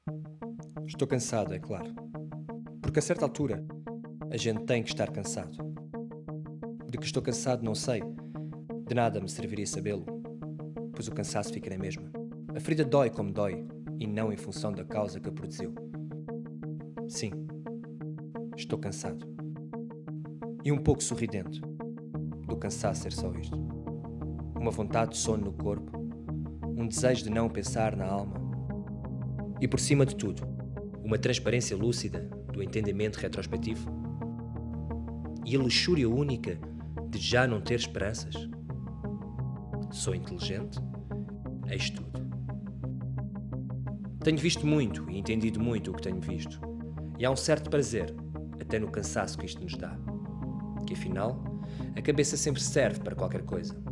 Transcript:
Estou cansado, é claro. Porque a certa altura, a gente tem que estar cansado. De que estou cansado não sei. De nada me serviria sabê-lo, pois o cansaço fica na mesma. A ferida dói como dói, e não em função da causa que a produziu. Sim, estou cansado. E um pouco sorridente, do cansaço ser só isto. Uma vontade de sono no corpo, um desejo de não pensar na alma. E por cima de tudo, uma transparência lúcida do entendimento retrospectivo. E a luxúria única de já não ter esperanças. Sou inteligente? Eis tudo. Tenho visto muito e entendido muito o que tenho visto. E há um certo prazer, até no cansaço que isto nos dá. Que afinal, a cabeça sempre serve para qualquer coisa.